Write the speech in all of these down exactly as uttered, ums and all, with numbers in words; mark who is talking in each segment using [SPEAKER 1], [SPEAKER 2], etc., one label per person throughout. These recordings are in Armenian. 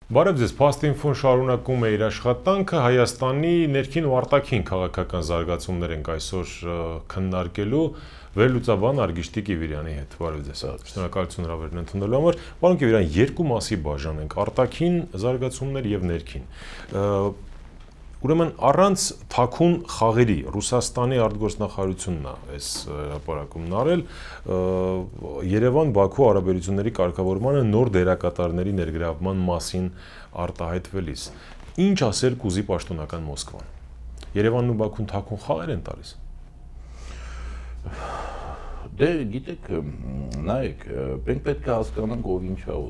[SPEAKER 1] Բարև ձեզ, Փաստինֆոն շարունակում է իր աշխատանքը Հայաստանի ներքին ու արտաքին քաղաքական զարգացումներ ենք այսօր քննարկելու վերլուծաբան Արգիշ Կիվիրյանի հետ։ Բարև ձեզ։ Շնորհակալություն հրավերն ընդունելու համար։ Պարոն Կիվիրյան, երկու մասի բաժանենք՝ արտաքին զարգացումներ եւ ներքին։ Ուրեմն առանց թաքուն խաղերի Ռուսաստանի արտգործնախարարությունն է այս հրապարակումն արել Երևան-Բաքու հարաբերությունների կարգավորմանը նոր դերակատարների ներգրավման մասին արտահայտվելիս։ Ինչ ասել կուզի պաշտոնական Մոսկվան։ Երևանն ու Բաքուն թաքուն խաղեր են տալիս։
[SPEAKER 2] Դե գիտեք, նայեք, մենք պետք է հասկանանք ով ինչ է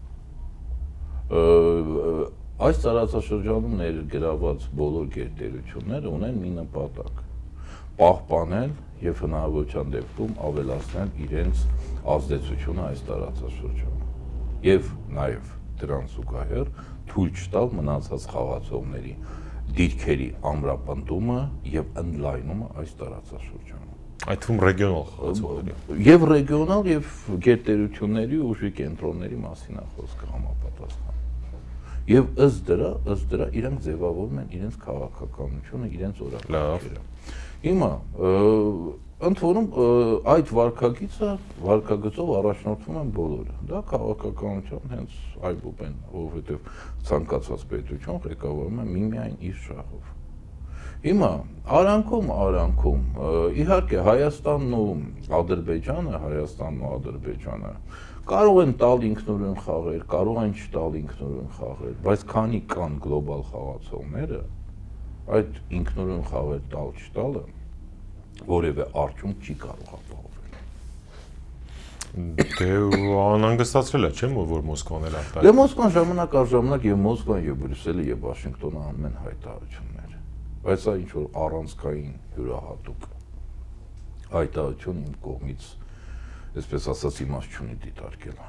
[SPEAKER 2] ուզում։ Այս տարածաշրջանում ներգրաված բոլոր գերտերությունները ունեն մի նպատակ՝ պահպանել եւ հնարավորության դեպքում ավելացնել իրենց ազդեցությունը այս տարածաշրջանում եւ նաեւ դրան զուգահեռ թույլ չտալ մնացած խաղացողների դիրքերի ամրապնդումը եւ ընդլայնումը այս տարածաշրջանում։
[SPEAKER 1] Այդ թվում ռեգիոնալ խաղացողների
[SPEAKER 2] եւ ռեգիոնալ եւ գերտերությունների ուժի կենտրոնների մասին է խոսքը համապատասխան։ Եվ ըստ դրա, ըստ դրա իրանք ձևավորում են իրենց քաղաքականությունը, իրենց օրակարգերը։ Հիմա ընդ որում այդ վարքագիծը, վարքագծով առաջնորդվում են բոլորը։ Դա քաղաքականության հենց այբուբ են, որովհետև ցանկացած պետություն ղեկավարում է միմիայն իր շահով։ Հիմա արանքում, արանքում, իհարկե Հայաստանն ու Ադրբեջանը, Հայաստանն ու Ադրբեջանը կարող են տալ ինքնուրույն խաղեր, կարող են չտալ ինքնուրույն խաղեր, բայց քանի կան գլոբալ խաղացողները, այդ ինքնուրույն խաղեր տալ չտալը որևէ արդյունք չի կարող ապահովել։
[SPEAKER 1] Դե անհանգստացրել է, չէ՞, որ Մոսկվան էլ արտահայտել։
[SPEAKER 2] Դե Մոսկվան ժամանակ առ ժամանակ եւ Մոսկվան եւ Բրյուսելը եւ Վաշինգտոնը անում են հայտարարություններ, բայց դա ինչ որ առանցքային յուրահատուկ հայտարարություն իմ կողմից, այսպես ասած, իմաստ չունի դիտարկել։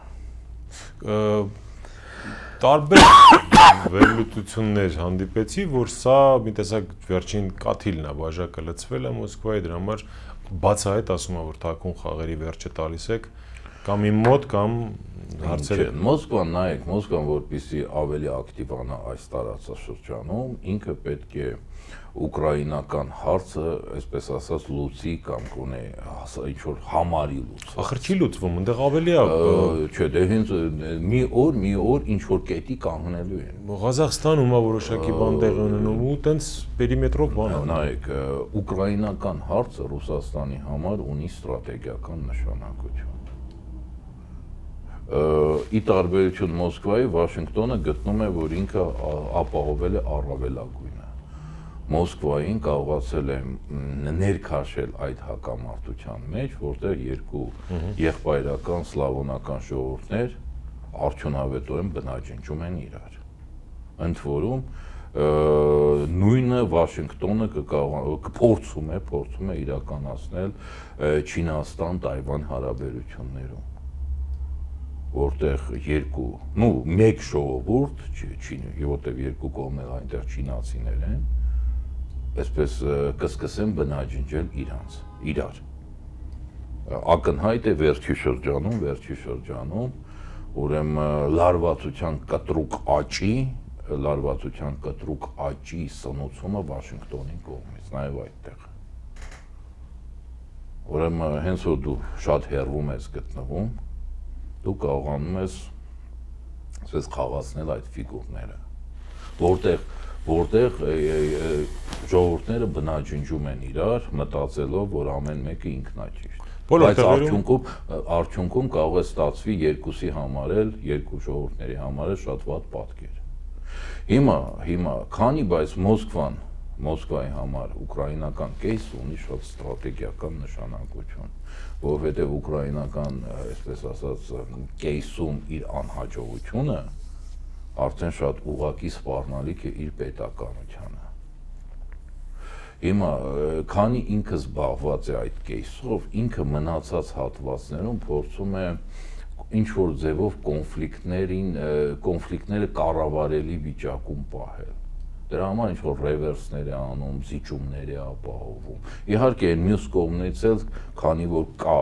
[SPEAKER 1] Տարբեր վերլուծություններ հանդիպեցի, որ սա մի տեսակ վերջին կաթիլն է, բաժակը լցվել է Մոսկվայի, դրա համար բացահայտ ասում է, որ թաքուն խաղերի վերջը տալիս եք կամ իմ մոտ կամ հարցերը։
[SPEAKER 2] Մոսկվան, նայեք, Մոսկվան որպեսզի ավելի ակտիվանա այս տարածաշրջանում, ինքը պետք է ուկրաինական հարցը, այսպես ասած, լուծի կամ կունե ինչ-որ համարի լուծի։
[SPEAKER 1] Ախր չի լուծվում, այնտեղ ավելի է։
[SPEAKER 2] Չէ, դե հենց մի օր, մի օր ինչ-որ կետի կանգնելու են։
[SPEAKER 1] Ղազախստանում ա որոշակի բան տեղի ունենում ու տենց պերիմետրով բան է։
[SPEAKER 2] Նայեք, ուկրաինական հարցը Ռուսաստանի համար ունի ստրատեգիական նշանակություն։ Ի տարբերություն Մոսկվայի, Վաշինգտոնը գտնում է, որ ինքը ապահովել է առավելագույնը։ Մոսկվային կարողացել է ներքաշել այդ հակամարտության մեջ, որտեղ երկու եղբայրական սլավոնական ժողովուրդներ արդյունավետորեն բնաջնջում են իրար։ Ընդ որում նույնը Վաշինգտոնը կփորձում է, փորձում է իրականացնել Չինաստան-Թայվան հարաբերություններում, որտեղ երկու, նու մեկ ժողովուրդ, որտեղ երկու կողմեր այնտեղ չինացիներ են, այսպես կսկսեն բնաջնջել իրանց, իրար։ Ակնհայտ է վերջի շրջանում, վերջի շրջանում, ուրեմն լարվածության կտրուկ աճի, լարվածության կտրուկ աճի սնուցումը Վաշինգտոնի կողմից, նաև այդտեղ։ Ուրեմն հենց որ դու շատ հեռվում ես գտնվում, դու կարողանում ես այսպես խաղացնել այդ ֆիգուրները, որտեղ որտեղ ժողովուրդները բնաջնջում են իրար, մտածելով, որ ամեն մեկը ինքնաճիշտ։ Բայց արդյունքում արդյունքում կարող է ստացվի երկուսի համար էլ, երկու ժողովուրդների համար էլ շատ վատ պատկեր։ Հիմա, հիմա, քանի բայց Մոսկվան, Մոսկվայի համար ուկրաինական կեյսը ունի շատ ստրատեգիական նշանակություն, որովհետև ուկրաինական, այսպես ասած, կեյսում իր անհաջողությունը արդեն շատ ուղղակի սպառնալիք է իր պետականությանը։ Հիմա, քանի ինքը զբաղված է այդ կեյսով, ինքը մնացած հատվածներում փորձում է ինչ-որ ձևով կոնֆլիկտներին, կոնֆլիկտները կառավարելի վիճակում պահել։ Դրա համար ինչ-որ ռևերսներ է անում, զիջումներ է ապահովում։ Իհարկե, այն մյուս կողմից էլ, քանի որ կա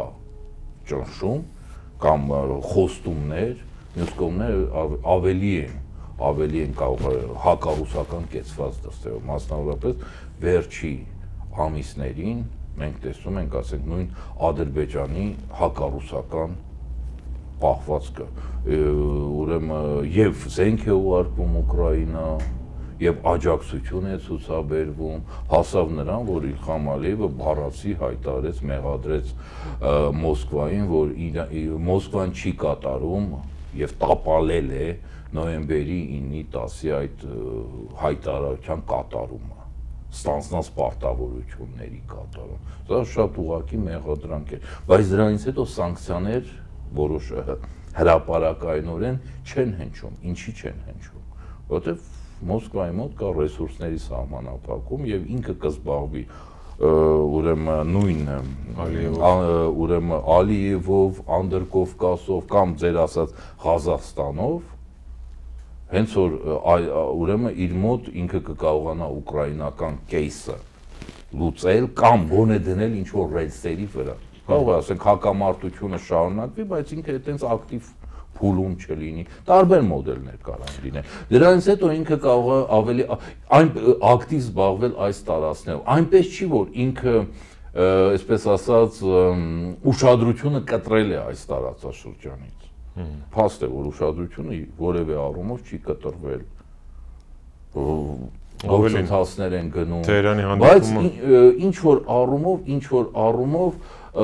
[SPEAKER 2] ճնշում կամ խոստումներ, մյուս կողմները ավելի են ավելի են կարող հակառուսական կեցված դստել, մասնավորապես վերջի ամիսներին մենք տեսնում ենք, ասենք, նույն Ադրբեջանի հակառուսական պահվածքը, ուրեմն եւ զենք է ուղարկվում Ուկրաինա, եւ աջակցություն է ցուցաբերվում, հասավ նրան, որ Իլխամ Ալիևը բառացի հայտարարեց, մեղադրեց Մոսկվային, որ Մոսկվան չի կատարում եւ տապալել է նոյեմբերի ինը տասի այդ հայտարարության կատարումը, ստանձնած պարտավորությունների կատարում։ Դա շատ ուղղակի մեղադրանք է, բայց դրանից հետո սանկցիաներ որոշ հրապարակայնորեն չեն հնչում, ինչի չեն հնչում, որովհետեւ Մոսկվայի մոտ կա ռեսուրսների սահմանափակում եւ ինքը կզբաղվի ուրեմն նույն ուրեմն Ալիևով, Անդրկովկասով կամ ձեր ասած Ղազախստանով, հենց որ ուրեմն իր մոտ ինքը կկարողանա ուկրաինական կեյսը լուծել կամ գոնե դնել ինչ որ ռելսերի վրա։ Կարող է ասենք հակամարտությունը շարունակվի, բայց ինքը այտենց ակտիվ փուլում չլինի, տարբեր մոդելներ կարող լինեն։ Դրանից հետո ինքը կարող է ավելի այն ակտիվ զբաղվել այս տարածքներով։ Այնպես չի, որ ինքը, այսպես ասած, ուշադրությունը կտրել է այս տարածաշրջանից։ Փաստ է, որ ուշադրությունը որևէ առումով չի կտրվել։ Գործընթացներ են գնում, բայց ինչ որ առումով, ինչ որ առումով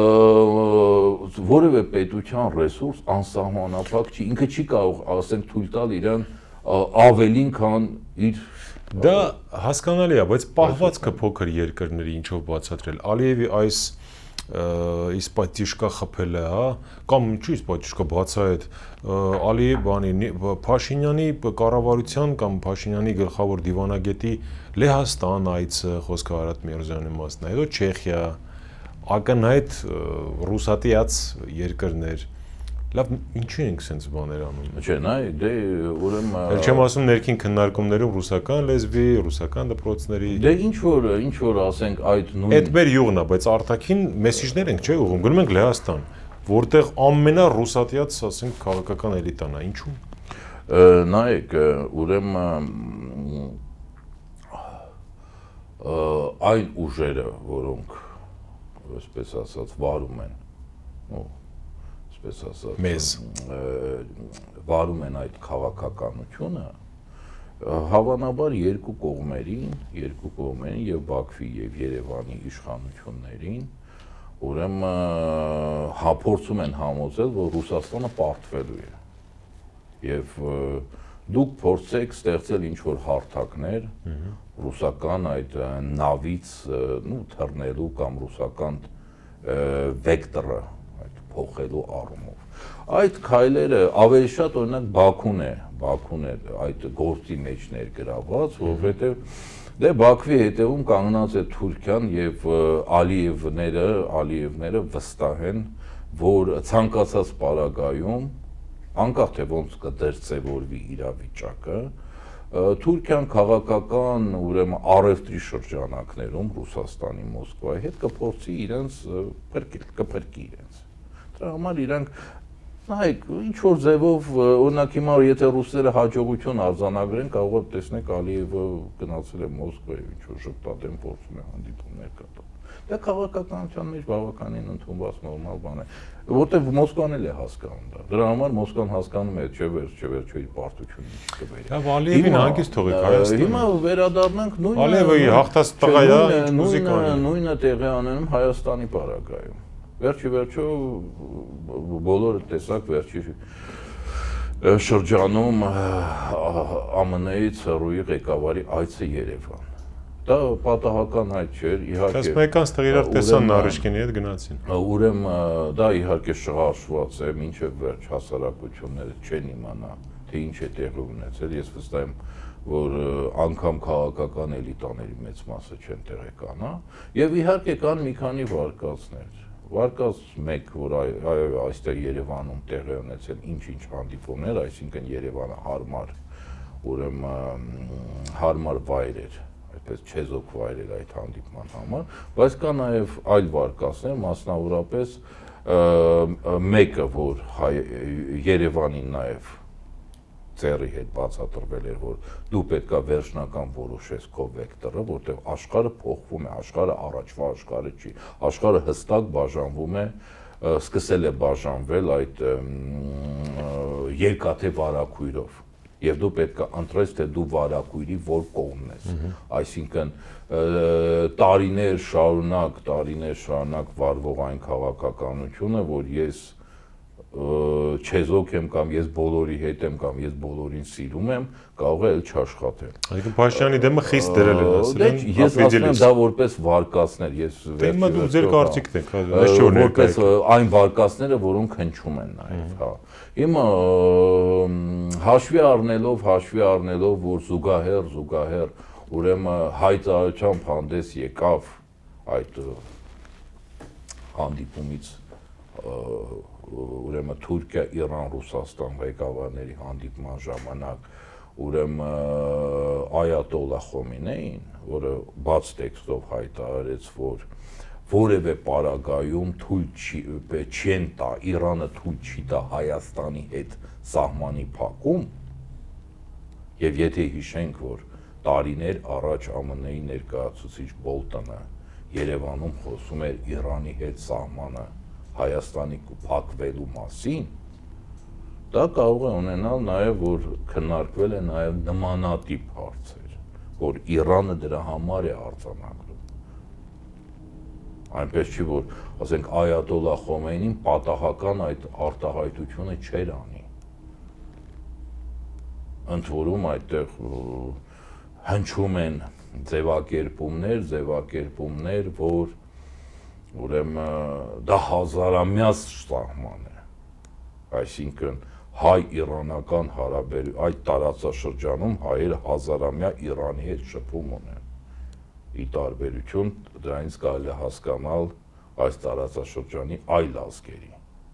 [SPEAKER 2] որևէ պետության ռեսուրս անսահմանափակ չի, ինքը չի կարող, ասենք, թույլ տալ իրան ավելին, քան իր
[SPEAKER 1] դա հասկանալի է, բայց պահվածքը փոքր երկրների ինչով բացատրել։ Ալիևի այս իսպատիշկա խփելը, հա, կամ ինչու իսպատիշկա բացահայտ Ալիևի բանի Փաշինյանի կառավարության կամ Փաշինյանի գլխավոր դիվանագետի Լեհաստան այցը խոսքը Արարատ Միրզոյանի մասն է, հետո Չեխիա, ակնհայտ ռուսատիաց երկրներ, լավ, ինչու ենք սենց բաներ անում։
[SPEAKER 2] Չէ, նայ, դե ուրեմն
[SPEAKER 1] Էլ չեմ ասում ներքին քննարկումներում ռուսական լեզվի, ռուսական դպրոցների։
[SPEAKER 2] Դե ինչ որ, ինչ որ ասենք այդ նույն
[SPEAKER 1] Այդ մեր յուղն է, բայց արտաքին մեսիջներ ենք, չէ՞, ուղղում։ Գնում ենք Լեհաստան, որտեղ ամենառուսատիաց, ասենք, քաղաքական էլիտան է, ինչու։
[SPEAKER 2] Նայեք, ուրեմն այն ուժերը, որոնք այսպես ասած վարում են, այսպես ասած
[SPEAKER 1] մեզ
[SPEAKER 2] վարում են այդ քաղաքականությունը, հավանաբար երկու կողմերին, երկու կողմերին եւ Բաքվի եւ Երևանի իշխանություններին, ուրեմն հափորձում են համոզել, որ Ռուսաստանը պարտվելու է եւ դուք փորձեք ստեղծել ինչ-որ հարթակներ ռուսական այդ նավից նու թռնելու կամ ռուսական վեկտորը այդ փոխելու առումով։ Այդ քայլերը ավելի շատ օրինակ Բաքուն է, Բաքուն է այդ գործի մեջ ներգրաված, որովհետեւ դե Բաքվի հետևում կանգնած է Թուրքիան եւ Ալիևները, Ալիևները վստահ են, որ ցանկացած պարագայում անկախ թե ոնց կդերձևորվի իրավիճակը, Թուրքիան քաղաքական ուրեմն առևտրի շրջանակներում Ռուսաստանի Մոսկվայի հետ կփորձի իրենց փրկել, կփրկի իրենց։ Դրա համար իրանք նայեք, ինչ որ ձևով օրինակ հիմա եթե ռուսերը հաջողություն արձանագրեն, կարող է տեսնեք Ալիևը գնացել է Մոսկվա եւ ինչ որ շփտատեն փորձում է հանդիպումներ կատարել։ Դա քաղաքականության մեջ բավականին ընդունված նորմալ բան է, որտեղ Մոսկվան էլ է հասկանում դա։ Դրա համար Մոսկվան հասկանում է, չէ՞ վերջ, չէ՞ վերջ, իր պարտությունից կբերի։
[SPEAKER 1] Լավ, Ալիևին հանգիստ թողեք Հայաստանը։
[SPEAKER 2] Հիմա վերադառնանք նույն
[SPEAKER 1] Ալիևի հաղթած տղա է,
[SPEAKER 2] նույնը նույնը տեղի անենում Հայաստանի պարագայում։ Վերջի վերջո բոլորը տեսակ վերջի շրջանում ԱՄՆ-ից հեռուի ղեկավարի այցը Երևան։ Դա պատահական այդ չէր, իհարկե։
[SPEAKER 1] Բայց մեկան ստեղ իրար տեսան Նարիշկինի հետ գնացին։
[SPEAKER 2] Ուրեմն դա իհարկե շղարշված է, մինչև վերջ հասարակությունները չեն իմանա, թե ինչ է տեղի ունեցել։ Ես վստահ եմ, որ անգամ քաղաքական էլիտաների մեծ մասը չեն տեղեկանա, եւ իհարկե կան մի քանի վարկածներ։ Վարկած մեկ, որ այստեղ Երևանում տեղի ունեցել ինչ-ինչ հանդիպումներ, այսինքն Երևանը հարմար, ուրեմն հարմար վայր էր, այդպես չեզոք վայր էր այդ հանդիպման համար, բայց կա նաև այլ վարկածներ, մասնավորապես մեկը, որ Երևանին նաև ծերի հետ բացատրվել էր, որ դու պետքա վերջնական որոշես քո վեկտորը, որտեղ աշխարհը փոխվում է, աշխարհը առաջվա աշխարհը չի, աշխարհը հստակ բաժանվում է, սկսել է բաժանվել այդ երկաթե վարակույրով։ Եվ դու պետք է ընտրես, թե դու վարակույրի որ կողմն ես։ Այսինքն տարիներ շարունակ, տարիներ շարունակ վարվող այն քաղաքականությունը, որ ես չեզոք եմ կամ ես բոլորի հետ եմ կամ ես բոլորին սիրում եմ, կարող է էլ չաշխատել։
[SPEAKER 1] Այսինքն Փաշինյանի դեմը խիստ դրել են ասել են,
[SPEAKER 2] ես ասում եմ դա որպես վարկածներ, ես
[SPEAKER 1] Դեմը դու ձեր կարծիքն եք, այս չէ որ
[SPEAKER 2] որպես այն վարկածները, որոնք հնչում են նաև, հա։ Հիմա հաշվի առնելով, հաշվի առնելով, որ զուգահեռ, զուգահեռ, ուրեմն հայտարարությամբ հանդես եկավ այդ հանդիպումից, ուրեմն Թուրքիա, Իրան, Ռուսաստան ղեկավարների հանդիպման ժամանակ, ուրեմն Այաթոլլա Խոմեյնին, որը բաց տեքստով հայտարարեց, որ որևէ պարագայում թույլ չեն տա, Իրանը թույլ չի տա Հայաստանի հետ սահմանի փակում, եւ եթե հիշենք, որ տարիներ առաջ ԱՄՆ-ի ներկայացուցիչ Բոլտոնը Երևանում խոսում էր Իրանի հետ սահմանը Հայաստանի փակվելու մասին, դա կարող է ունենալ նաեւ, որ քննարկվել է նաեւ նմանատիպ հարցեր, որ Իրանը դրա համար է արձանագրում։ Այնպես չի, որ, ասենք, Այաթոլլա Խոմեյնին պատահական այդ արտահայտությունը չէր անի։ Ընդ որում այդտեղ հնչում են ձևակերպումներ, ձևակերպումներ, որ ուրեմն դա հազարամյա սահման է։ Այսինքն հայ-իրանական հարաբերություն, այդ տարածաշրջանում հայերը հազարամյա Իրանի հետ շփում ունեն։ Ի տարբերություն դրանից կարելի է հասկանալ այս տարածաշրջանի այլ ազգերի։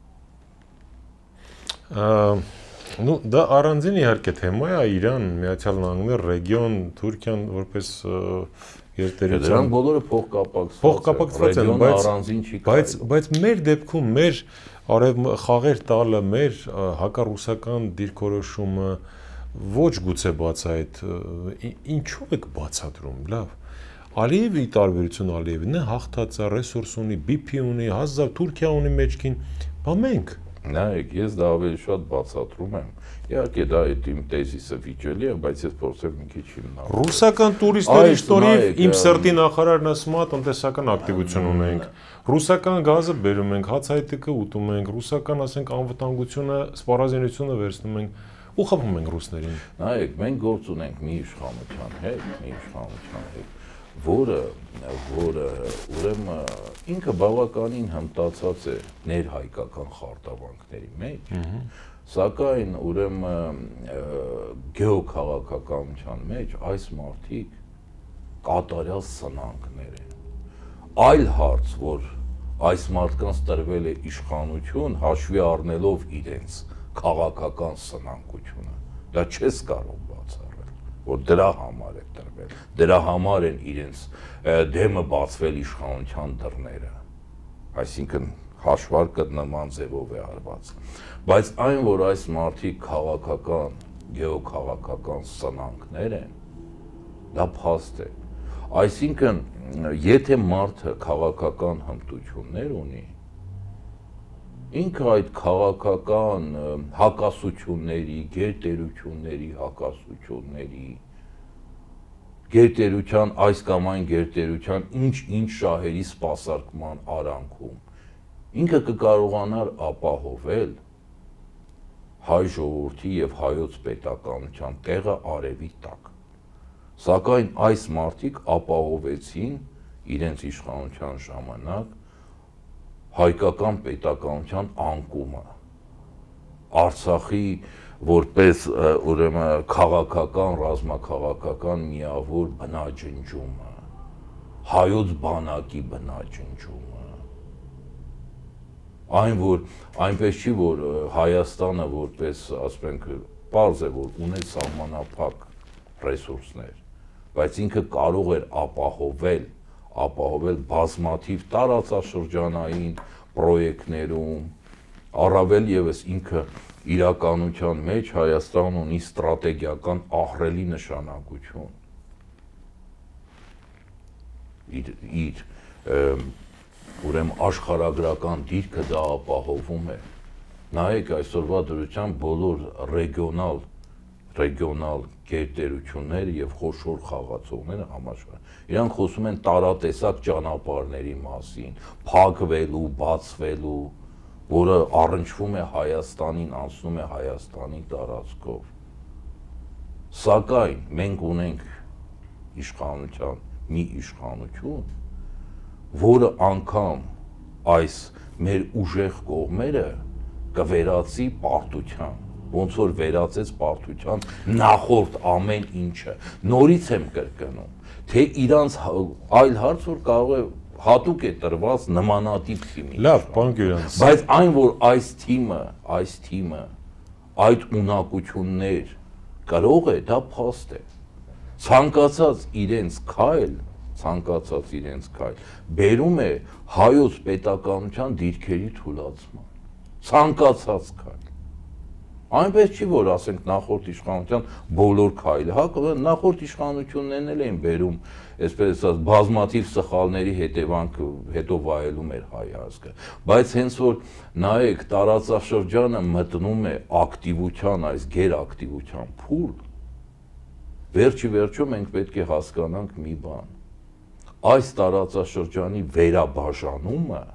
[SPEAKER 1] Ну, դա առանձին իհարկե թեմա է, Իրան, Միացյալ Նահանգներ, ռեգիոն, Թուրքիան որպես երթերության։
[SPEAKER 2] Դրանք բոլորը փոխկապակցված են։
[SPEAKER 1] Փոխկապակցված են, բայց
[SPEAKER 2] առանձին չի
[SPEAKER 1] բայց բայց մեր դեպքում մեր արև խաղեր տալը, մեր հակառուսական դիրքորոշումը ոչ գուցե բացահայտ, ինչու եք բացատրում, լավ։ Ալիևի տարբերություն Ալիևի, նա հաղթած է, ռեսուրս ունի, բի փի ունի, հազար Թուրքիա ունի մեջքին, բա մենք։
[SPEAKER 2] Նայեք, ես դա ավելի շատ բացատրում եմ։ Իհարկե դա այդ իմ տեզիսը վիճելի է, բայց ես փորձեմ մի քիչ հիմնավորել։
[SPEAKER 1] Ռուսական տուրիստների շնորհիվ իմ սրտի նախարարն ասում է տնտեսական ակտիվություն ունենք։ Ռուսական գազը բերում ենք, հացահայտիկը ուտում ենք, ռուսական, ասենք, անվտանգությունը, սպառազինությունը վերցնում ենք ու խփում ենք ռուսներին։
[SPEAKER 2] Նայեք, մենք գործ ունենք մի իշխանության հետ, մի իշխանության հետ, որը որը ուրեմն ինքը բավականին հմտացած է ներհայկական խարտավանքների մեջ, սակայն ուրեմն գեոքաղաքականության մեջ այս մարդիկ կատարյալ սնանկներ են։ Այլ հարց, որ այս մարդկանց տրվել է իշխանություն հաշվի առնելով իրենց քաղաքական սնանկությունը, դա չես կարող բացառել, որ դրա համար է տրվել, դրա համար են իրենց դեմը բացվել իշխանության դռները, այսինքն հաշվարկը նման ձևով է արված, բայց այն, որ այս մարդիկ քաղաքական, գեոքաղաքական սնանկներ են, դա փաստ է, այսինքն եթե մարդը քաղաքական հմտություններ ունի, ինքը այդ քաղաքական հակասությունների, գերտերությունների հակասությունների, գերտերության, այս կամ այն գերտերության ինչ-ինչ շահերի սպասարկման արանքում, ինքը կկարողանար ապահովել հայ ժողովրդի և հայոց պետականության տեղը արևի տակ, սակայն այս մարդիկ ապահովեցին իրենց իշխանության ժամանակ հայկական պետականության անկումը, Արցախի որպես ուրեմն քաղաքական, ռազմաքաղաքական միավոր բնաջնջումը, հայոց բանակի բնաջնջումը, այն որ այնպես չի, որ Հայաստանը որպես, ասում ենք, պարզ է, որ ուներ սահմանափակ ռեսուրսներ, բայց ինքը կարող էր ապահովել, ապահովել բազմաթիվ տարածաշրջանային պրոյեկտներում, Առավել եւս ինքը իրականության մեջ Հայաստան ունի ստրատեգիական ահռելի նշանակություն։ Իր իր ուրեմն աշխարհագրական դիրքը դա ապահովում է։ Նայեք այսօրվա դրությամբ բոլոր ռեգիոնալ ռեգիոնալ գերտերությունները եւ խոշոր խաղացողները համաշխարհ իրանք խոսում են տարատեսակ ճանապարհների մասին, փակվելու, բացվելու, որը առնչվում է Հայաստանին, անցնում է Հայաստանի տարածքով։ Սակայն մենք ունենք իշխանության մի իշխանություն, որը անգամ այս մեր ուժեղ կողմերը կվերածի պարտության, ոնց որ վերածեց պարտության նախորդ ամեն ինչը։ Նորից եմ կրկնում, թե իրանց այլ հարց որ կարող է հատուկ է տրված նմանատիպ թիմի։
[SPEAKER 1] Լավ, պարոն Գյուրանց։
[SPEAKER 2] Բայց այն որ այս թիմը, այս թիմը այդ ունակություններ կարող է, դա փաստ է։ Ցանկացած իրենց քայլ, ցանկացած իրենց քայլ բերում է հայոց պետականության դիրքերի թուլացման։ Ցանկացած քայլ։ Այնպես չի, որ ասենք նախորդ իշխանության բոլոր քայլը, հա, նախորդ իշխանություններն էլ էին բերում, այսպես ասած, բազմաթիվ սխալների հետևանքը հետո վայելում էր հայ ազգը, բայց հենց որ նայեք տարածաշրջանը մտնում է ակտիվության, այս գերակտիվության փուլ, վերջի վերջում մենք պետք է հասկանանք մի բան, այս տարածաշրջանի վերաբաժանումը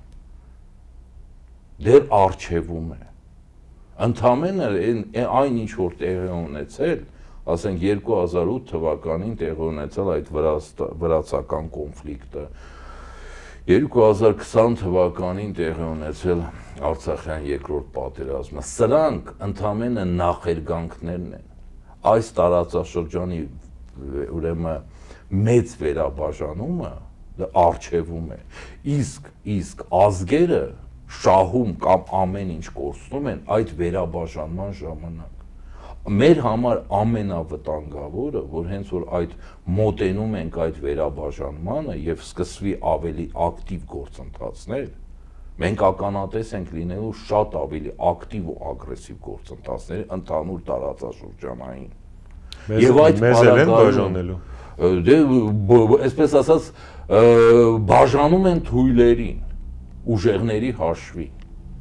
[SPEAKER 2] դեռ առջևում է, ընդամենը այն ինչ որ տեղի ունեցել, ասենք երկու հազար ութ թվականին տեղի ունեցել այդ վրացական կոնֆլիկտը, երկու հազար քսան թվականին տեղի ունեցել Արցախյան երկրորդ պատերազմը, սրանք ընդամենը նախերգանքներն են, այս տարածաշրջանի ուրեմն մեծ վերաբաժանումը առջևում է, իսկ իսկ ազգերը շահում կամ ամեն ինչ կորցնում են այդ վերաբաժանման ժամանակ։ Մեր համար ամենավտանգավորը, որ հենց որ այդ մոտենում ենք այդ վերաբաժանմանը եւ սկսվի ավելի ակտիվ գործընթացներ, մենք ականատես ենք լինելու շատ ավելի ակտիվ ու ագրեսիվ գործընթացների ընդհանուր տարածաշրջանային։ Եվ այդ բաժանելու դե այսպես ասած բաժանում են թույլերին, ուժեղների հաշվին։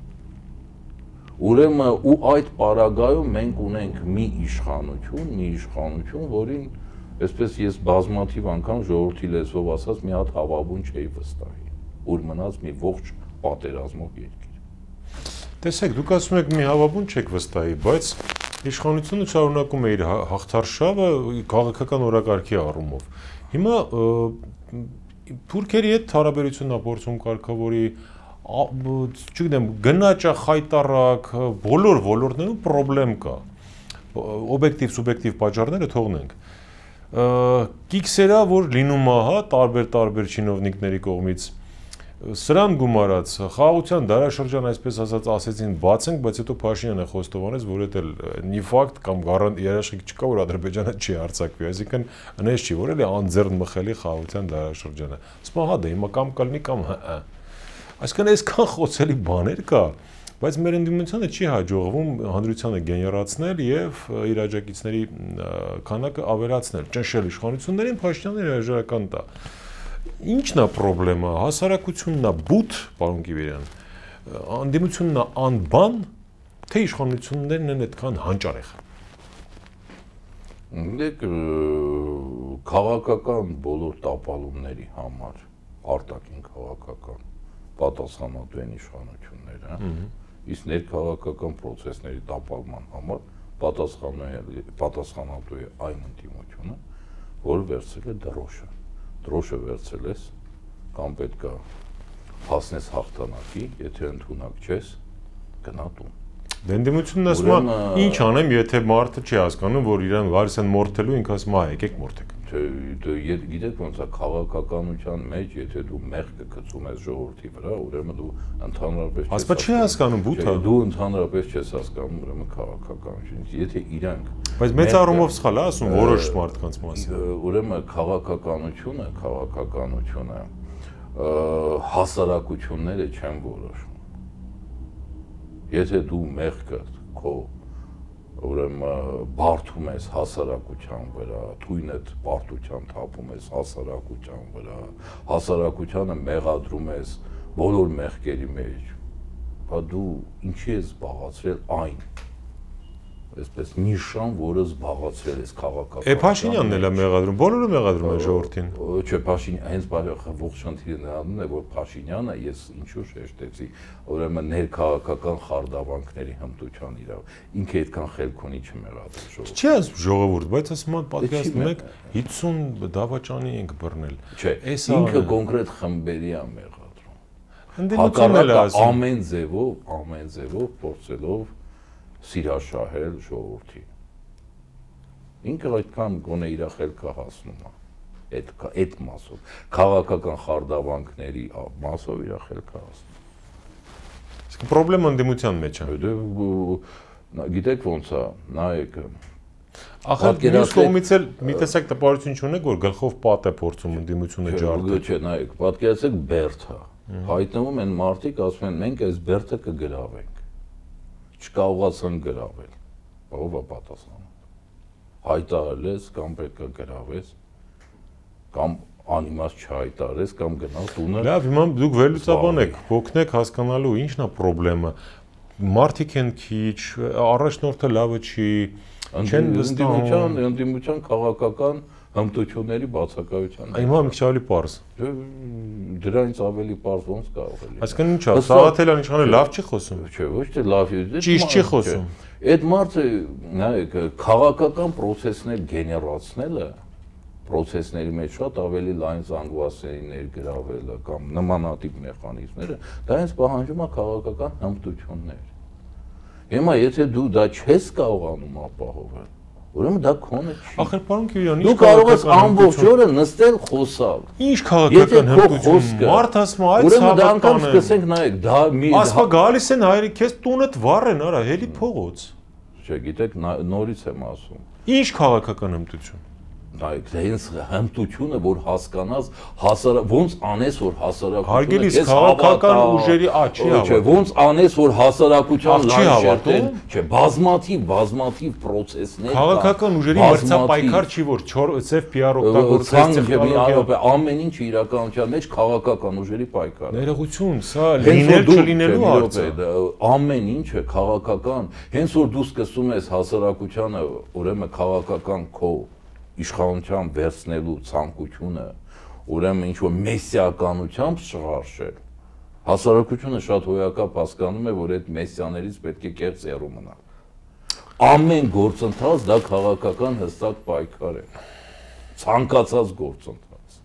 [SPEAKER 2] Ուրեմն ու այդ պարագայում մենք ունենք մի իշխանություն, մի իշխանություն, որին այսպես ես բազմաթիվ անգամ ժողովրդի լեզվով ասած մի հատ հավաբուն չէի վստահի, ուր մնաց մի ողջ պատերազմով երկիր։
[SPEAKER 1] Տեսեք, դուք ասում եք մի հավաբուն չեք վստահի, բայց իշխանությունը շարունակում է իր հաղթարշավը քաղաքական օրակարգի առումով։ Հիմա թուրքերի հետ հարաբերությունն փորձում կարգավորի, չգիտեմ, գնաճա խայտարակ, բոլոր ոլորտներում պրոբլեմ կա։ Օբյեկտիվ, սուբյեկտիվ պատճառները թողնենք։ Կիքսերա, որ լինում է, հա, տարբեր-տարբեր չինովնիկների կողմից, սրան գումարած խաղաղության դարաշրջան, այսպես ասած, ասեցին բացենք, բայց հետո Փաշինյանը խոստովանեց, որ դա մի ֆակտ կամ երաշխիք չկա, որ Ադրբեջանը չի արձակվի, այսինքն այնպես չի, որ էլի անձեռն մխելի խաղաղության դարաշրջանը։ Ասում հա դա հիմա կամ կլինի կամ հա։ Այսինքն այսքան խոցելի բաներ կա, բայց մեր ընդդիմությանը չի հաջողվում հանրությանը գեներացնել եւ իր աջակիցների քանակը ավելացնել, ճնշել իշխանություններին, Փաշինյանին հրաժարական տա։ Ինչն է պրոբլեմը, հասարակությունն է բութ, պարոն Կիվերյան, անդիմությունն է անբան, թե իշխանություններն են այդքան հանճարեղ։
[SPEAKER 2] Դեք քաղաքական բոլոր տապալումների համար, արտաքին քաղաքական պատասխանատու են իշխանությունները, իսկ ներքաղաքական պրոցեսների տապալման համար պատասխանատու է այն ընդդիմությունը, որը վերցրել է դրոշը։ Դրոշը վերցրել ես, կամ պետք է հասնես հաղթանակի, եթե ընդունակ չես, գնա տուն։
[SPEAKER 1] Ընդդիմությունն ասում է, ինչ անեմ, եթե մարդը չի հասկանում, որ իրան գալիս են մորթելու, ինքը ասում է, եկեք մորթեք։
[SPEAKER 2] Գիտեք ոնց է քաղաքականության մեջ, եթե դու մեղքը գցում ես ժողովրդի վրա, ուրեմն դու ընդհանրապես
[SPEAKER 1] Ասպա չի հասկանում բութը։
[SPEAKER 2] Դու ընդհանրապես չես հասկանում ուրեմն քաղաքականություն, եթե իրանք
[SPEAKER 1] Բայց մեծ առումով սխալ է ասում որոշ մարդկանց մասին։
[SPEAKER 2] Ուրեմն քաղաքականությունը, քաղաքականությունը հասարակությունները չեն որոշում։ Եթե դու մեղքը քո ուրեմն բարդում ես հասարակության վրա, թույնդ բարդության թափում ես հասարակության վրա, հասարակությանը մեղադրում ես բոլոր մեղքերի մեջ, բա դու ինչի ես զբաղացրել այն, այսպես նիշան, որը զբաղացրել ես քաղաքական։
[SPEAKER 1] Է Փաշինյանն էլ է մեղադրում, բոլորը մեղադրում են ժողովրդին։
[SPEAKER 2] Չէ, Փաշինյանը հենց ողջ խնդիրը նրանն է, որ Փաշինյանը ես ինչու շեշտեցի, ուրեմն ներքաղաքական խարդավանքների հմտության իրավ։ Ինքը այդքան խելք ունի չմեղադրել ժողովուրդ։
[SPEAKER 1] Չի ասում ժողովուրդ, բայց ասում են պատկերացնում եք հիսուն դավաճանի ենք բռնել։
[SPEAKER 2] Չէ, ինքը կոնկրետ խմբերի է մեղադրում։
[SPEAKER 1] Ընդդիմությունն է ասում։
[SPEAKER 2] Ամեն ձևով, ամեն ձևով փորձելով սիրաշահել ժողովրդին։ Ինքը այդքան գոնե իր խելքը հասնում է, այդ այդ մասով, քաղաքական խարդավանքների մասով իր խելքը հասնում։
[SPEAKER 1] Իսկ խնդրեմը ընդդիմության մեջ է։
[SPEAKER 2] Դե գիտեք ոնց է, նայեք։
[SPEAKER 1] Ախր մյուս կողմից էլ մի տեսակ տպավորություն չունեք, որ գլխով պատ է փորձում ընդդիմությունը ջարդել։
[SPEAKER 2] Չէ, նայեք, պատկերացրեք բերդը։ Հայտնվում են մարդիկ, ասում են մենք այս բերդը կգրավենք։ Չկարողացան գրավել, ով է պատասխանը։ Հայտարարել ես կամ պետք է գրավես, կամ անիմաստ չհայտարարես, կամ գնալ տունը։
[SPEAKER 1] Լավ, հիմա դուք վերլուծաբանեք, օգնեք հասկանալու ինչն է խնդրեմը։ Մարդիկ են քիչ, առաջնորդը լավը չի, չեն
[SPEAKER 2] ընդդիմության, ընդդիմության քաղաքական հմտությունների բացակայության։
[SPEAKER 1] Հիմա մի քիչ ավելի պարզ։
[SPEAKER 2] Դրանից ավելի պարզ ոնց կարող է լինել։
[SPEAKER 1] Այսինքն ի՞նչ է, Սաղաթելյանը իշխանը լավ չի խոսում։
[SPEAKER 2] Չէ, ոչ թե լավ է,
[SPEAKER 1] ճիշտ չի խոսում։
[SPEAKER 2] Այդ մարդը, նայեք, քաղաքական process-ներ գեներացնելը, process-ների մեջ շատ ավելի լայն զանգվածների գրավելը կամ նմանատիպ մեխանիզմները, դա հենց պահանջում է քաղաքական հմտություններ։ Հիմա եթե դու դա չես կարողանում ապահովել, ուրեմն դա քոնը չի։
[SPEAKER 1] Ախր պարոն Կիրյան,
[SPEAKER 2] դու կարող ես ամբողջ օրը նստել խոսալ։
[SPEAKER 1] Ինչ քաղաքական հմտություն։ Մարդ ասում է, այդ
[SPEAKER 2] ուրեմն դա անգամ սկսենք նայեք, դա մի
[SPEAKER 1] ասա գալիս են հայրի, քեզ տունդ վառեն, արա, հելի փողոց։
[SPEAKER 2] Չէ, գիտեք, նորից եմ ասում։
[SPEAKER 1] Ինչ քաղաքական հմտություն։
[SPEAKER 2] Նայեք, հենց հմտությունը, որ հասկանաս հասարակ ոնց անես, որ հասարակությունը
[SPEAKER 1] հարգելիս քաղաքական ուժերի աչի հավատում։
[SPEAKER 2] Չէ, ոնց անես, որ հասարակության լայն շերտեն, չէ, բազմաթիվ, բազմաթիվ process-ներ կան։
[SPEAKER 1] Քաղաքական ուժերի մրցապայքար չի, որ ծև պի ար օգտագործես տեխնոլոգիա։
[SPEAKER 2] Ամեն ինչ իրականության մեջ քաղաքական ուժերի պայքար է։
[SPEAKER 1] Ներողություն, սա լինել չլինելու հարց է։
[SPEAKER 2] Ամեն ինչը քաղաքական, հենց որ դու սկսում ես հասարակությանը, ուրեմն քաղաքական քո իշխանության վերցնելու ցանկությունը, ուրեմն ինչ որ մեսիականությամբ շղարշել։ Հասարակությունը շատ հոյակապ հասկանում է, որ այդ մեսիաներից պետք է կեղծ եռու մնա։ Ամեն գործընթաց դա քաղաքական հստակ պայքար է։ Ցանկացած գործընթաց։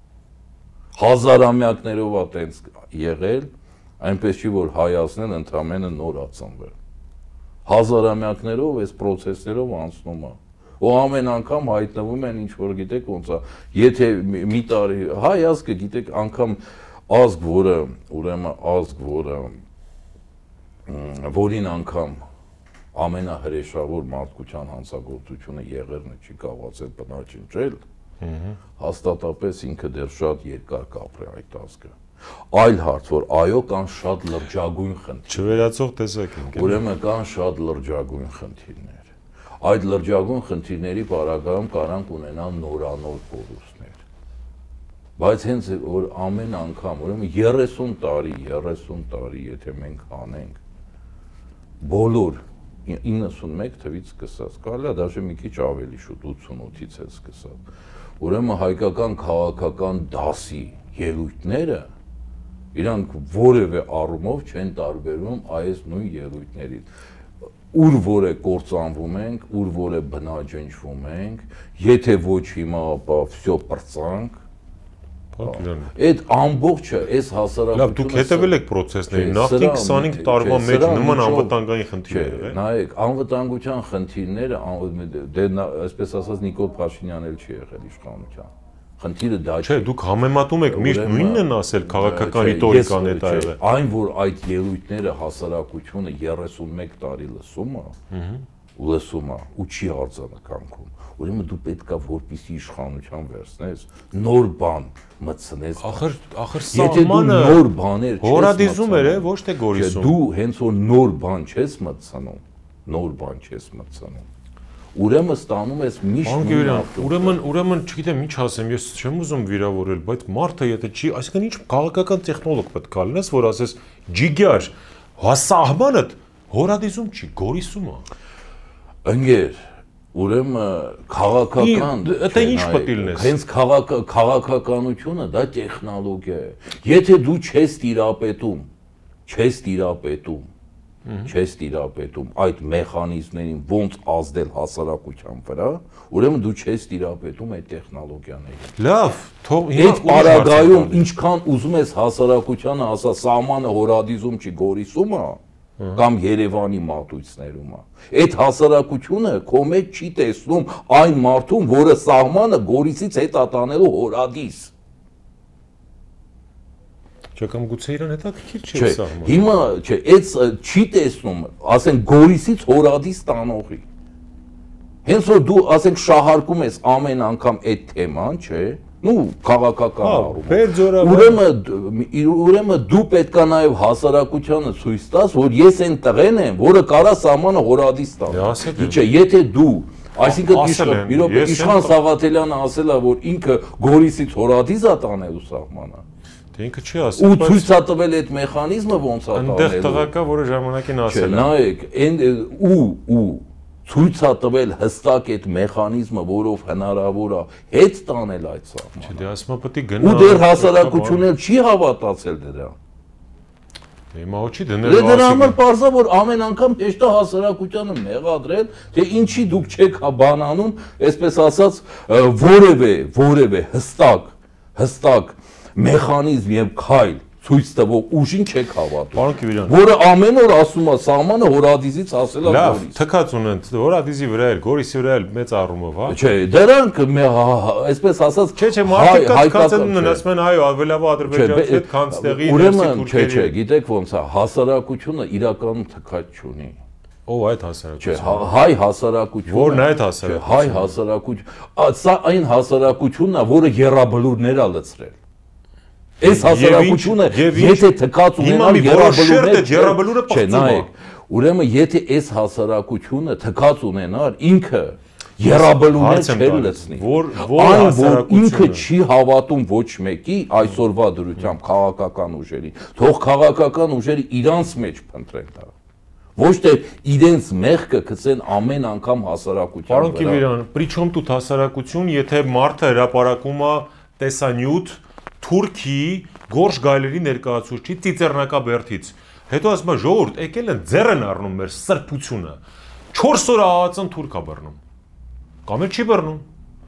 [SPEAKER 2] Հազարամյակներով է տենց եղել, այնպես չի որ հայացնել ընդամենը նոր ածնվել։ Հազարամյակներով այս process-ներով անցնում է։ Ու ամեն անգամ հայտնվում են ինչ որ գիտեք ոնց է, եթե մի տարի հայ ազգը գիտեք անգամ ազգ, որը ուրեմն ազգ, որը որին անգամ ամենահրեշավոր մարդկության հանցագործությունը եղերնը չի կարողացել բնաջնջել, հաստատապես ինքը դեռ շատ երկար կապրի այդ ազգը։ Այլ հարց, որ այո կան շատ լրջագույն խնդիրներ։
[SPEAKER 1] Չվերացող տեսակ ենք։
[SPEAKER 2] Ուրեմն կան շատ լրջագույն խնդիրներ։ Այդ լրջագույն խնդիրների պարագայում կարանք ունենալ նորանոր կորուստներ։ Բայց հենց որ ամեն անգամ, ուրեմն երեսուն տարի, երեսուն տարի, եթե մենք անենք, բոլոր իննսունմեկ թվից սկսած, կարելի է դաժե մի քիչ ավելի շուտ ութսունութից է սկսած, ուրեմն հայկական քաղաքական դասի ելույթները իրանք որևէ առումով չեն տարբերվում այս նույն ելույթներից։ Ուր որ է կործանվում ենք, ուր որ է բնաջնջվում ենք, եթե ոչ հիմա, ապա վсё պրծանք։ Այդ ամբողջը, այս հասարակությունը։
[SPEAKER 1] Լավ, դուք հետևել եք process-ներին, նախքին քսանհինգ տարվա մեջ նման անվտանգային խնդիրներ եղել։
[SPEAKER 2] Նայեք, անվտանգության խնդիրները, դե այսպես ասած Նիկոլ Փաշինյանն էլ չի եղել իշխանության։ Խնդիրը դա
[SPEAKER 1] չէ։ Չէ, դուք համեմատում եք միշտ նույնն են ասել քաղաքական ռիտորիկան է դա եղել։
[SPEAKER 2] Այն որ այդ ելույթները հասարակությունը երեսուն մեկ տարի լսում է, ու լսում է ու չի արձանագրում, ուրեմն դու պետք է որպեսզի իշխանության վերցնես, նոր բան մտցնես։
[SPEAKER 1] Ախր ախր սահմանը
[SPEAKER 2] նոր բաներ չես
[SPEAKER 1] հորադիզում էր, ոչ թե գորիսում։
[SPEAKER 2] Դու հենց որ նոր բան չես մտցնում, նոր բան չես մտցնում։ Ուրեմն ստանում ես միշտ
[SPEAKER 1] ուրեմն ուրեմն չգիտեմ ինչ ասեմ, ես չեմ ուզում վիրավորել, բայց մարդը եթե չի, այսինքն ինչ քաղաքական տեխնոլոգ պետք է լինես, որ ասես ջիգյար, հասահմանը հորադիզում չի, գորիսում է։
[SPEAKER 2] Ընկեր, ուրեմն քաղաքական,
[SPEAKER 1] դա ինչ պետք է լինես։
[SPEAKER 2] Հենց քաղաքականությունը դա տեխնոլոգիա է։ Եթե դու չես տիրապետում, չես տիրապետում չես տիրապետում այդ մեխանիզմներին ոնց ազդել հասարակության վրա, ուրեմն դու չես տիրապետում այդ տեխնոլոգիաներին։
[SPEAKER 1] Լավ, թող
[SPEAKER 2] այդ պարագայում ինչքան ուզում ես հասարակությանը ասա սահմանը հորադիզում չի գորիսում է կամ Երևանի մատույցներում է։ Այդ հասարակությունը քո մեջ չի տեսնում այն մարդուն, որը սահմանը գորիսից հետ ատանելու հորադիս։
[SPEAKER 1] Չէ, կամ գուցե իրան հետաքրքիր չէ սահմանը։
[SPEAKER 2] Հիմա չէ, այդ չի տեսնում, ասենք գորիսից հորադիս տանողի։ Հենց որ դու ասենք շահարկում ես ամեն անգամ այդ թեման, չէ, նու քաղաքական առումով։ Ուրեմն ուրեմն դու պետք է նաև հասարակությանը ցույց տաս, որ ես այն տղեն եմ, որը կարա սահմանը հորադիս տանի։ Չէ, եթե դու այսինքն Իշխան Սաղաթելյանը ասել է, որ ինքը գորիսից հորադիս է տանելու սահմանը։
[SPEAKER 1] Դե ինքը չի ասել,
[SPEAKER 2] բայց ու ցույց է տվել այդ մեխանիզմը ոնց է տանելու։
[SPEAKER 1] Այնտեղ տղակա, որը ժամանակին ասել է։
[SPEAKER 2] Նայեք, ու ու ցույց է տվել հստակ այդ մեխանիզմը, որով հնարավոր է հետ տանել այդ սահմանը։
[SPEAKER 1] Չէ, դե ասма պետք է գնա։
[SPEAKER 2] Ու դեռ հասարակությունն էլ չի հավատացել դրա։
[SPEAKER 1] Հիմա ոչի դնել
[SPEAKER 2] ասի։ Դրա համար պարզա որ ամեն անգամ հեշտ է հասարակությանը մեղադրել, թե ինչի դուք չեք բանանում, այսպես ասած, որևէ, որևէ հստակ, հստակ մեխանիզմ եւ քայլ ցույց տվող ուժին չեք հավատում։
[SPEAKER 1] Պարոն Կիվիրյան,
[SPEAKER 2] որը ամեն օր ասում է սահմանը հորադիզից ասել է
[SPEAKER 1] Գորիս։ Լավ,
[SPEAKER 2] Գորիս։
[SPEAKER 1] թքած ունեն, հորադիզի վրա էլ, Գորիսի վրա էլ մեծ առումով, հա։
[SPEAKER 2] Չէ, դրանք այսպես ասած
[SPEAKER 1] Չէ, չէ, մարդիկ թքած են, ասում են, այո, ավելավա ադրբեջանցի հետ քանստեղի
[SPEAKER 2] ուրեմն, չէ, չէ, գիտեք ոնց է, հասարակությունը իրականում թքած չունի։
[SPEAKER 1] Ով այդ հասարակությունը։
[SPEAKER 2] Չէ, հայ հասարակությունը։
[SPEAKER 1] Որն այդ հասարակությունը։
[SPEAKER 2] Հայ հասարակություն, սա այն հասարակությունն է, որը եռաբլուրներ է լցրել։ Այս հասարակությունը եթե թքած ունենալ
[SPEAKER 1] եռաբլուրը
[SPEAKER 2] չէ, նայեք, ուրեմն եթե այս հասարակությունը թքած ունենար, ինքը եռաբլուրներ չէր լցնի։ Այն որ ինքը չի հավատում ոչ մեկի այսօրվա դրությամբ քաղաքական ուժերի, թող քաղաքական ուժերը իրանց մեջ փնտրեն դա։ Ոչ թե իրենց մեղքը գցեն ամեն անգամ հասարակության վրա։
[SPEAKER 1] Պարոն Կիվիրյան, պրիչոմ տուտ հասարակություն, եթե մարդը հրապարակում է տեսանյութ Թուրքիի Գորշ գայլերի ներկայացուցիչի Ծիծեռնակաբերդից։ Հետո ասում է ժողովուրդ, եկել են ձեռ են առնում մեր սրբությունը։ չորս օր ԱԱԾ-ն թուրք է բռնում։ Կամ էլ չի բռնում։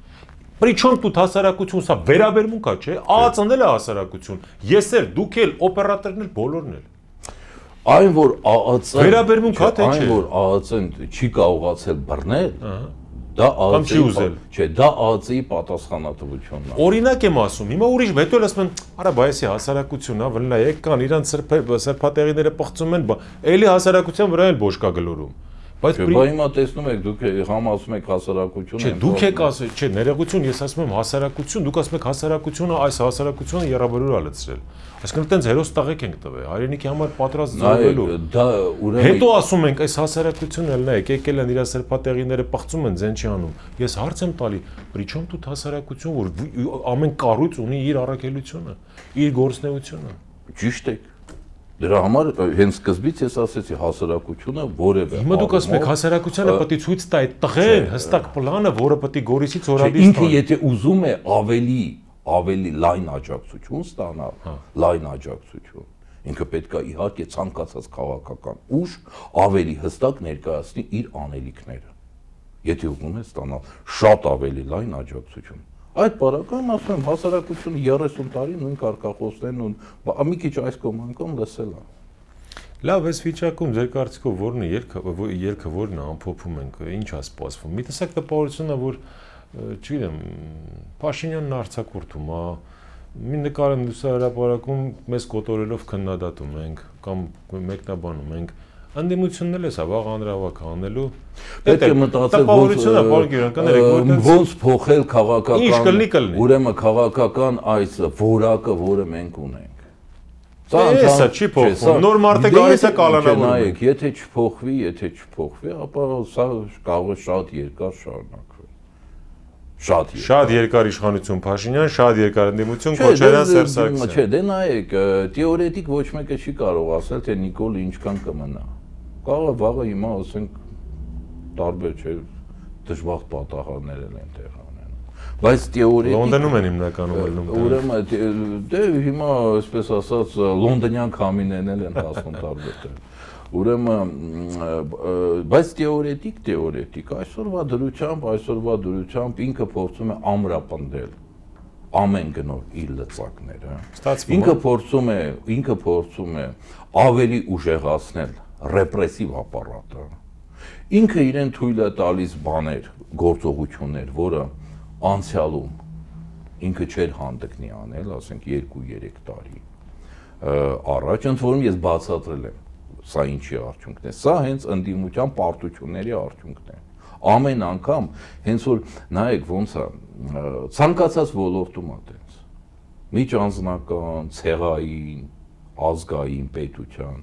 [SPEAKER 1] Պրիչոմ տուտ հասարակություն, սա վերաբերմունք է, չէ՞։ ԱԱԾ-ն էլ է հասարակություն։ Ես էլ, դուք էլ, օպերատորն էլ, բոլորն էլ։
[SPEAKER 2] Այն որ ԱԱԾ-ն
[SPEAKER 1] վերաբերմունք հա թե չէ։
[SPEAKER 2] Այն որ ԱԱԾ-ն չի կարողացել բռնել, դա
[SPEAKER 1] ԱԱԾ-ի ուզել։
[SPEAKER 2] Չէ, դա ԱԱԾ-ի պատասխանատվությունն է։
[SPEAKER 1] Օրինակ եմ ասում, հիմա ուրիշ հետո էլ ասում են, արա բայեսի հասարակությունն է, վլնա եկան, իրանց սրբատեղիները պղծում են, էլի հասարակության վրա էլ բոշկա գլորում։
[SPEAKER 2] Բայց բա հիմա տեսնում եք, դուք համացում եք հասարակությունը։
[SPEAKER 1] Չէ, դուք եք ասել, չէ, ներողություն, ես ասում եմ հասարակություն, դուք ասում եք հասարակությունը, այս հասարակությունը եռաբլուր է լցրել։ Այսինքն այտենց հերոս տաղեկ ենք տվել, հայրենիքի համար պատրաստ զոհվելու։
[SPEAKER 2] Դա ուրեմն
[SPEAKER 1] Հետո ասում ենք, այս հասարակությունն էլ նայեք, եկել են իր սրբատեղիները պղծում են, ձեն չի անում։ Ես հարց եմ տալի, պրիչոմ տուտ հասարակություն, որ ամեն կառույց ունի իր առաքելությունը, իր գործնեությունը։
[SPEAKER 2] Ճիշտ եք։ Դրա համար հենց սկզբից ես ասեցի հասարակությունը որևէ։
[SPEAKER 1] Հիմա դուք ասում եք հասարակությանը պետք է ցույց տա այդ տղեն, հստակ պլանը, որը պետք է Գորիսից հորադիս տա։
[SPEAKER 2] Ինքը եթե ուզում է ավելի ավելի լայն աջակցություն ստանալ, լայն աջակցություն, ինքը պետք է իհարկե ցանկացած քաղաքական ուժ ավելի հստակ ներկայացնի իր անելիքները։ Եթե ուզում է ստանալ շատ ավելի լայն աջակցություն։ Այդ բառական ասում եմ հասարակությունը երեսուն տարի նույն կարգախոսներն ու մի քիչ այս կողմ անգամ լսել է։
[SPEAKER 1] Լավ, այս վիճակում ձեր կարծիքով ո՞րն է ելքը, ելքը ո՞րն է ամփոփում ենք, ինչ է սպասվում։ Մի տեսակ տպավորություն է, որ չգիտեմ, Փաշինյանն արձակուրդում է, մի նկար են լուսահրապարակում մեզ կոտորելով քննադատում ենք կամ մեկնաբանում ենք, Անդիմությունն էլ է սա, վաղ հանրահավաք անելու։
[SPEAKER 2] Պետք է մտածել ոնց փոխել քաղաքական, ուրեմն քաղաքական այս որակը, որը մենք ունենք։
[SPEAKER 1] Սա չի փոխվում։ Նոր մարդը գալիս է կալանավորում։
[SPEAKER 2] Նայեք, եթե չփոխվի, եթե չփոխվի, ապա սա կարող է շատ երկար շարունակվել։ Շատ երկար։
[SPEAKER 1] Շատ երկար իշխանություն Փաշինյան, շատ երկար ընդդիմություն Քոչարյան, Սերժ Սարգսյան։
[SPEAKER 2] Չէ, դե նայեք, թեորետիկ ոչ մեկը չի կարող ասել, թե Նիկոլը ինչքան կմնա։ Կարող է վաղը հիմա ասենք տարբեր չէ, դժբախտ պատահարներ են տեղ ունենում։ Բայց թեորետիկ
[SPEAKER 1] Լոնդոնում են հիմնականում ելնում։
[SPEAKER 2] Ուրեմն դե հիմա այսպես ասած լոնդոնյան քամիներն են հասնում տարբեր տեղ։ Ուրեմն բայց թեորետիկ թեորետիկ այսօրվա դրությամբ այսօրվա դրությամբ ինքը փորձում է ամրապնդել ամեն գնով իր լծակները։ Ինքը փորձում է ինքը փորձում է ավելի ուժեղացնել ռեպրեսիվ ապարատը։ Ինքը իրեն թույլ է տալիս բաներ, գործողություններ, որը անցյալում ինքը չէր հանդգնի անել, ասենք երկու երեք տարի առաջ, ընդ որում ես բացատրել եմ, սա ինչի արդյունքն է։ Սա հենց ընդդիմության պարտությունների արդյունքն է։ Ամեն անգամ հենց որ նայեք ոնց է ցանկացած ոլորտում է տենց։ Միջանձնական, ցեղային, ազգային, պետության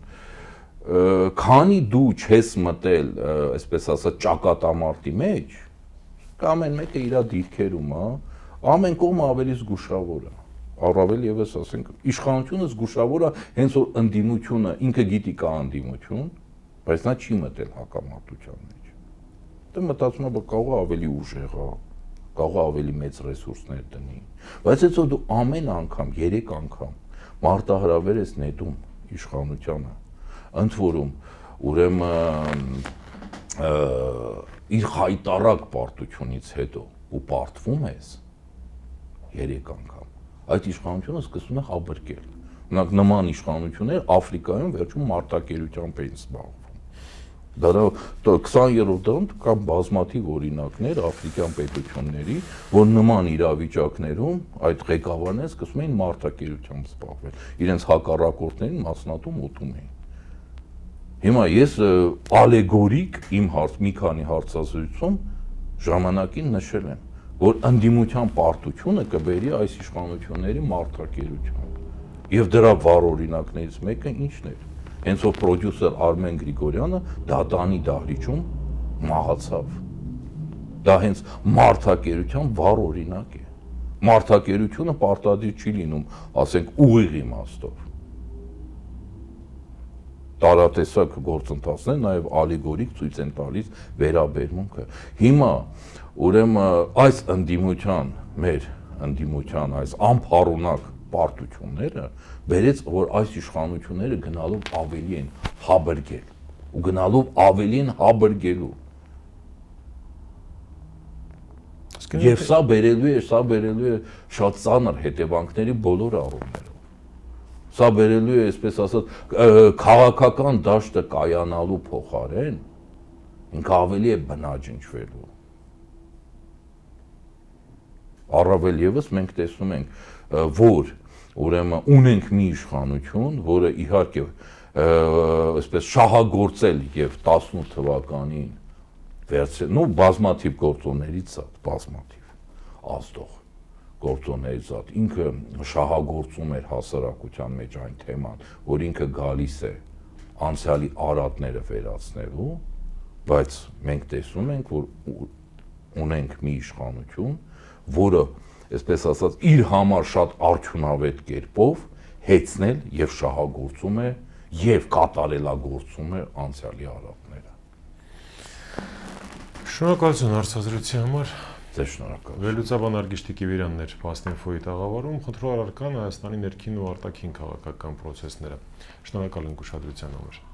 [SPEAKER 2] քանի դու չես մտել, այսպես ասած, ճակատամարտի մեջ, ամեն մեկը իր դիրքերում է, ամեն կողմը ավելի զգուշավոր է, առավել եւս ասենք, իշխանությունը զգուշավոր է, հենց որ ընդդիմությունը ինքը գիտի կա ընդդիմություն, բայց նա չի մտել հակամարտության մեջ։ Դե մտածում է, կարող է ավելի ուժեղ է, կարող է ավելի մեծ ռեսուրսներ դնի, բայց հետո դու ամեն անգամ, երեք անգամ մարտահրավեր ես նետում իշխանությանը, ընդ որում ուրեմն իր հայտարարակ պարտությունից հետո ու պարտվում ես երեք անգամ, այդ իշխանությունը սկսում է հաբրկել։ Օրինակ նման իշխանություններ Աֆրիկայում վերջում մարտակերությամբ էին զբաղվում։ Դա քսաներորդ դարում կան բազմաթիվ օրինակներ աֆրիկյան պետությունների, որ նման իրավիճակներում այդ ղեկավարները սկսում էին մարտակերությամբ զբաղվել, իրենց հակառակորդներին մասնատում ուտում էին։ Հիմա ես ալեգորիկ իմ հարց մի քանի հարցազրույցում ժամանակին նշել եմ, որ ընդդիմության պարտությունը կբերի այս իշխանությունների մարտակերություն։ Եվ դրա վառ օրինակներից մեկը ինչն էր։ Հենց որ պրոդյուսեր Արմեն Գրիգորյանը դատանի դահլիճում մահացավ։ Դա հենց մարտակերության վառ օրինակ է։ Մարտակերությունը պարտադիր չի լինում, ասենք ուղիղ իմաստով։ Տարատեսակ գործընթացներ, նաև ալեգորիկ ցույց են տալիս վերաբերմունքը։ Հիմա ուրեմն այս ընդդիմության, մեր ընդդիմության այս անփառունակ պարտությունները բերեց, որ այս իշխանությունները գնալով ավելի են հաբրգել ու գնալով ավելի են հաբրգելու։ Եվ սա բերելու է, սա բերելու է շատ ծանր հետևանքների բոլոր առումներով։ Սա բերելու է, այսպես ասած, քաղաքական դաշտը կայանալու փոխարեն ինքը ավելի է բնաջնջվելու։ Առավել եւս մենք տեսնում ենք, որ ուրեմն ունենք մի իշխանություն, որը իհարկե այսպես շահագործել եւ տասնութ թվականին վերցրել, նո բազմաթիվ գործոններից է, բազմաթիվ ազդող գործոններից է, ինքը շահագործում էր հասարակության մեջ այն թեման, որ ինքը գալիս է անցյալի արատները վերացնելու, բայց մենք տեսնում ենք, որ ունենք մի իշխանություն, որը, այսպես ասած, իր համար շատ արդյունավետ կերպով հեծնել եւ շահագործում է եւ կատարելագործում է անցյալի արատները։
[SPEAKER 1] Շնորհակալություն հարցազրույցի համար։
[SPEAKER 2] Ձեզ շնորհակալ։
[SPEAKER 1] Վերլուծաբան Արգիշտի Կիվիրաններ, Փաստինֆոյի տաղավարում խնդրող առարկան Հայաստանի ներքին ու արտաքին քաղաքական process-ները։ Շնորհակալ ենք ուշադրության համար։